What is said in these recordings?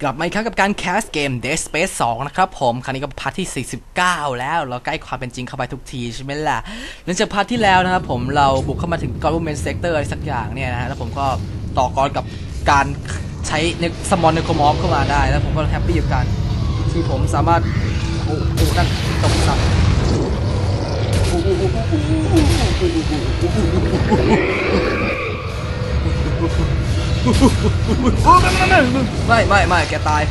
กลับมาอีกครั้งกับการแคสเกม Dead Space 2 นะครับผมครั้งนี้ก็พาร์ทที่ 49 แล้วเราใกล้ความเป็นจริงเข้าไปทุกทีใช่ไหมล่ะหลังจากพาร์ทที่แล้วนะครับผมเราบุกเข้ามาถึง Government Sector อะไรสักอย่างเนี่ยนะฮะแล้วผมก็ต่อกรกับการใช้สมอนเนโครมอฟเข้ามาได้แล้วผมก็แฮปปี้กับการที่ผมสามารถโอ้นั่นตกสัตว์ไม่แกตาย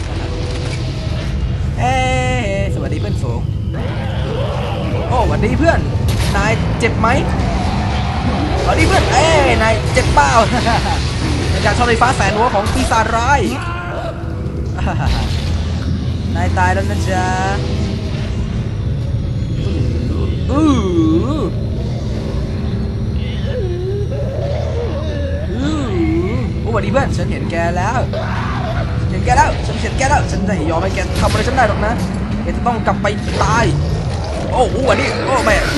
เอ้สวัสดีเพื่อนฝูงโอ้สวัสดีเพื่อนนายเจ็บไหมสวัสดีเพื่อนนายเจ็บเปล่าในการช็อตไฟฟ้าแสนหัวของปีศาจร้ายนายตายแล้วนะจ๊ะสวัสดีเพื่อนฉันเห็นแกแล้วฉันเห็นแกแล้วฉันไม่ยอมให้แกทำอะไรฉันได้หรอกนะแกจะต้องกลับไปตายโอ้สวัสดีโอ้แม่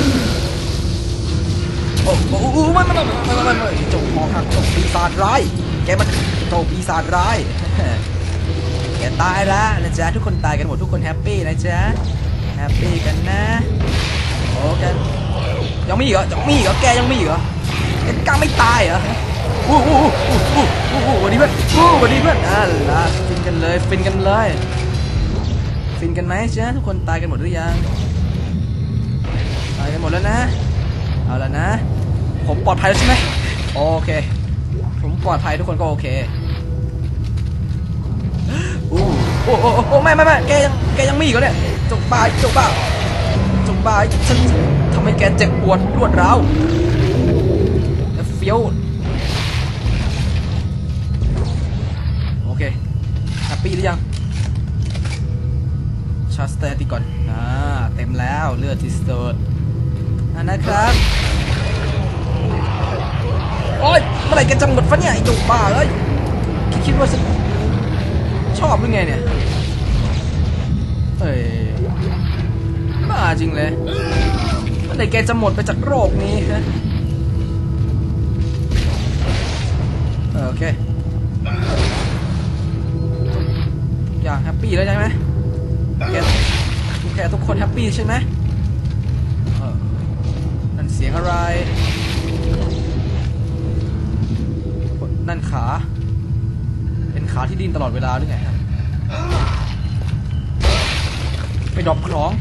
โอ้ไม่เจ้าของหักเจ้าปีศาจร้ายแกมันเจ้าปีศาจร้ายแกตายแล้วนะจ๊ะทุกคนตายกันหมดทุกคนแฮปปี้นะจ๊ะแฮปปี้กันนะโอ้แกยังมีเหรอแกยังมีเหรอแกกล้าไม่ตายเหรอวันนี้เพื่อนล่ะฟินกันเลยฟินกันไหมจ๊ะทุกคนตายกันหมดหรือยังตายกันหมดแล้วนะเอาละนะผมปลอดภัยแล้วใช่ไหมโอเคผมปลอดภัยทุกคนก็โอเคไม่แกยังมีอีกเหรอเนี่ยจกบ้าฉันทำให้แกเจ็บปวดรวดร้าวเฟี้ยวโอเคแฮปปี้หรือยังชาร์จสเตติก่อนเต็มแล้วเลือดที่สุดนะครับโอ๊ยเมื่อไหร่แกจะหมดฟันเนี่ยไอ้จุกบ้าเลยคิดว่าฉันชอบหรือไงเนี่ยบ้าจริงเลยเมื่อไหร่แกจะหมดไปจากโรคนี้ฮะโอเคอย่างแฮปปี้แล้วใช่ไหมแกทุกคนแฮปปี้ใช่ไหมนั่นเสียงอะไรนั่นขาเป็นขาที่ดิ้นตลอดเวลาหรือไงฮะไปดรอปของ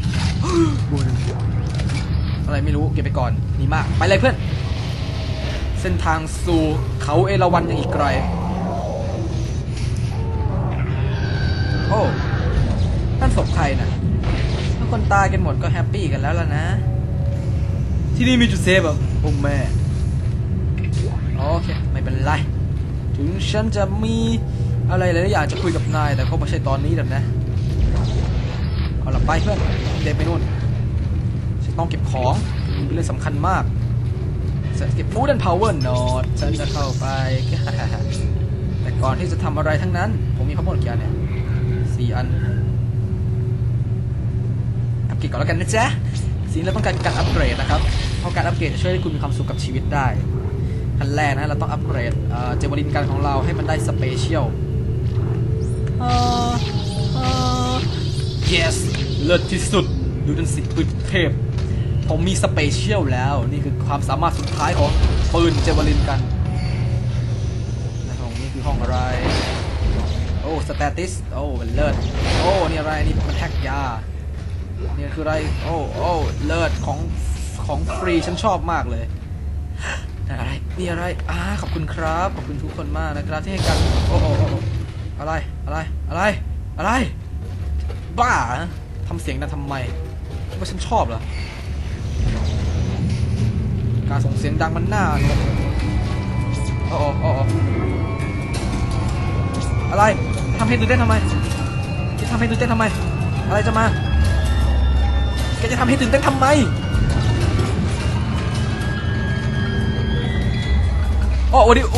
อะไรไม่รู้เก็บไปก่อนนี่มากไปเลยเพื่อนเส้นทางสู่เขาเอราวัณยังอีกไกลโอ้นั่นศพใครนะถ้าคนตายกันหมดก็แฮปปี้กันแล้วล่ะนะที่นี่มีจุดเซฟอ่ะโอ้แม่โอเคไม่เป็นไรถึงฉันจะมีอะไรหลายอย่างจะคุยกับนายแต่ก็ไม่ใช่ตอนนี้หรอกนะเอาละไปเพื่อนเดินไปนู่นฉันต้องเก็บของเป็นเรื่องสำคัญมากเก็บฟู้ดแอนด์พาวเวอร์โนดฉันจะเข้าไปแต่ก่อนที่จะทำอะไรทั้งนั้นผมมีข้อมูลกี่อันเนี่ย4 อันอัปเกรดก่อนแล้วกันนะจ๊ะสิ่งเราต้องการอัปเกรดนะครับเพราะการอัปเกรดจะช่วยให้คุณมีความสุขกับชีวิตได้ขั้นแรกนะเราต้องอัปเกรดเจวลินกันของเราให้มันได้สเปเชียลyes เลิศที่สุดดูดันสิปืนเทพผมมีสเปเชียลแล้วนี่คือความสามารถสุดท้ายของปืนเจวลินกันในห้องนี้คือห้องอะไรโอ้สเตติสโอ้เลิศโอ้นี่อะไรนี่มันแท็กยานี่คืออะไรโอ้เลิศของฟรีฉันชอบมากเลยอะไรนี่อะไรขอบคุณครับขอบคุณทุกคนมากนะครับที่ให้กันโอ้อะไรบ้าทำเสียงนั้นทำไมว่าฉันชอบเหรอการส่งเสียงดังมันน่าโอ้อะไรทำให้ตื่นเต้นทำไมอะไรจะมาแกจะทำให้ตื่นเต้นทำไมวันนี้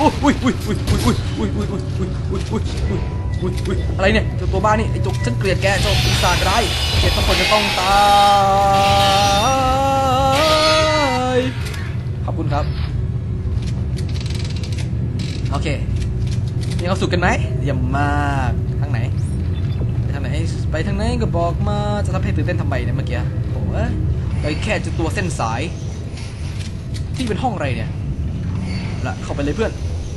อะไรเนี่ยเจ้าตัวบ้านี่ไอ้จุกฉันเกลียดแกเจ้าปีศาจร้ายแกทุกคนจะต้องตายขอบคุณครับโอเคมีความสุขกันไหมเยี่ยมมากไปทางไหนก็บอกมาจะทำให้ตื่นเต้นทำไมเนี่ยเมื่อกี้โอ้ยไปแค่จะตัวเส้นสายที่เป็นห้องอะไรเนี่ยละเข้าไปเลยเพื่อน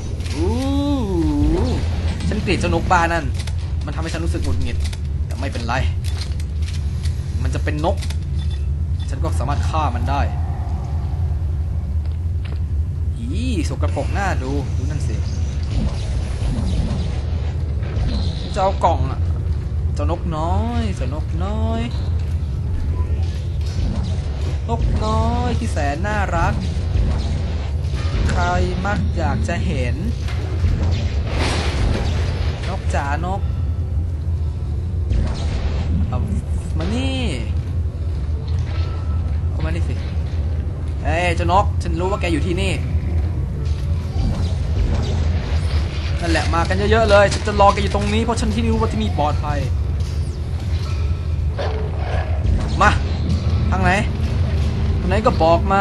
ฉันเกลียดเจ้านกบ้านั่นมันทำให้ฉันรู้สึกหงุดหงิดแต่ไม่เป็นไรมันจะเป็นนกฉันก็สามารถฆ่ามันได้สกปรกหน้าดูนั่นสิเจ้ากล่องอ่ะเจ้านกน้อยเจ้านกน้อยนกน้อยที่แสนน่ารักใครมักอยากจะเห็นนกจ๋านกเอามานี่เอามานี่สิเอ้ยเจ้านกฉันรู้ว่าแกอยู่ที่นี่นั่นแหละมากันเยอะๆเลยฉันจะรอแกอยู่ตรงนี้เพราะฉันที่รู้ว่าที่นี่ปลอดภัยมาทางไหนทางไหนก็บอกมา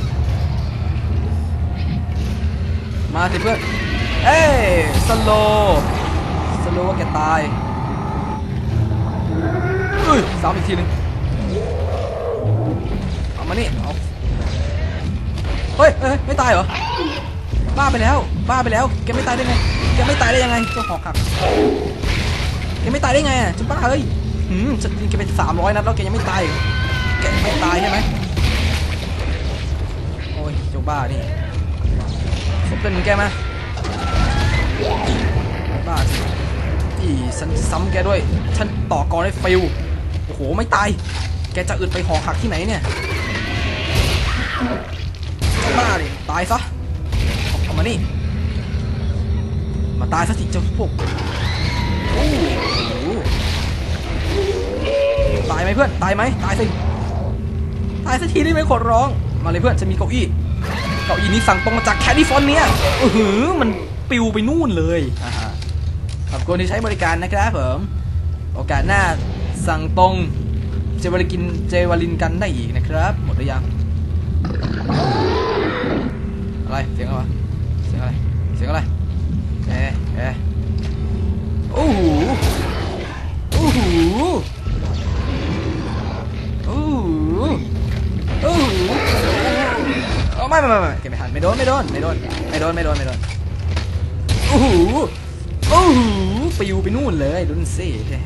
สิเพื่อนเอ้ยสโลว่าแกตายซ้ำอีกทีนึงเอามานี่เอาเฮ้ยไม่ตายเหรอบ้าไปแล้วแกไม่ตายได้ไงแกไม่ตายได้ยังไงเจ้าหอกหักแกไม่ตายได้ไงอ่ะจะบ้าเฮ้ยฉันยิงแกไป300 นัดแล้วแกยังไม่ตายแกไม่ตายใช่ไหมโอ้ยเจ้าบ้านี่ผมเป็นเหมือนแกไหมบ้าฉันซ้ำแกด้วยฉันต่อกรให้ฟิวโอ้โหไม่ตายแกจะอึดไปหอกหักที่ไหนเนี่ยบ้าดิตายซะเอามานี่มาตายซะสิเจ้าพวกโอ้โหตายไหมเพื่อนตายไหมตายสิตายสักทีได้ไหมขอร้องมาเลยเพื่อนจะมีเก้าอี้นี้สั่งตรงมาจากแคลิฟอร์เนียมันปิวไปนู่นเลยขอบคุณที่ใช้บริการนะครับผมโอกาสหน้าสั่งตรงเจวาลินกันได้อีกนะครับหมดหรือยังอะไรเสียงอะไรโอ้โหไม่เก็บไม่ทันไม่โดนโอ้โหปิวไปนู่นเลยดูสิ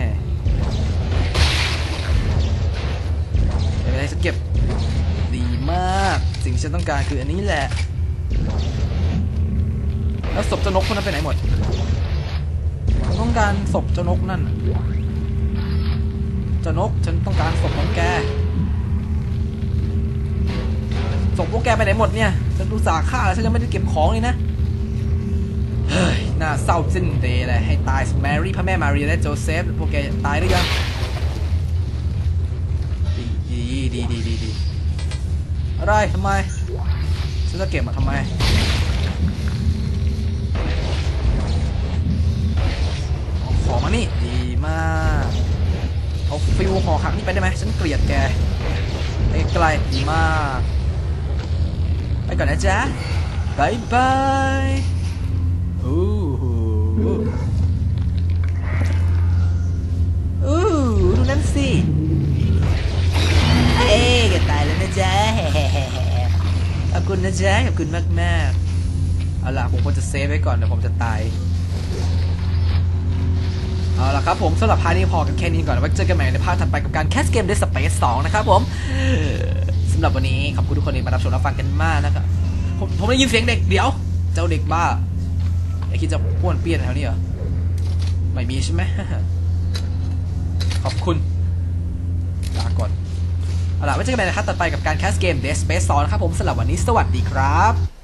อะไรจะเก็บดีมากสิ่งที่ฉันต้องการคืออันนี้แหละแล้วศพเจ้านกคนนั้นไปไหนหมดฉันต้องการศพเจ้านกนั่นเจ้านกฉันต้องการศพของแกศพพวกแกไปไหนหมดเนี่ยฉันดูสาฆ่าแล้วฉันยังไม่ได้เก็บของเลยนะเฮ้ยน่าเศร้าสิ้นเดย์เลยให้ตายแมรี่พระแม่มารีและโจเซฟพวกแกตายหรือยังดีอะไรทำไมฉันจะเก็บมาทำไมขอมานี่ดีมากเอาฟิวห่อหักนี่ไปได้ไหมฉันเกลียดแกไอ้ไกลดีมากไปก่อนนะจ๊ะบายบายดูนั่นสิแกตายแล้วนะจ๊ะขอบคุณนะจ๊ะขอบคุณมากเอาล่ะผมควรจะเซฟไว้ก่อนเดี๋ยวผมจะตายเอาล่ะครับผมสำหรับพาร์ทนี้พอกันแค่นี้ก่อนไว้เจอกันใหม่ในพาร์ทถัดไปกับการแคสเกม Dead Space 2นะครับผมสำหรับวันนี้ขอบคุณทุกคนที่มารับชมรับฟังกันมากนะครับผมได้ยินเสียงเด็กเดี๋ยวเจ้าเด็กบ้าไอ้คิดจะป้วนเปี้ยนแถวนี้เหรอไม่มีใช่ไหมขอบคุณลาก่อนเอาล่ะไว้เจอกันใหม่ในพาร์ทถัดไปกับการแคสเกม Dead Space 2นะครับผมสำหรับวันนี้สวัสดีครับ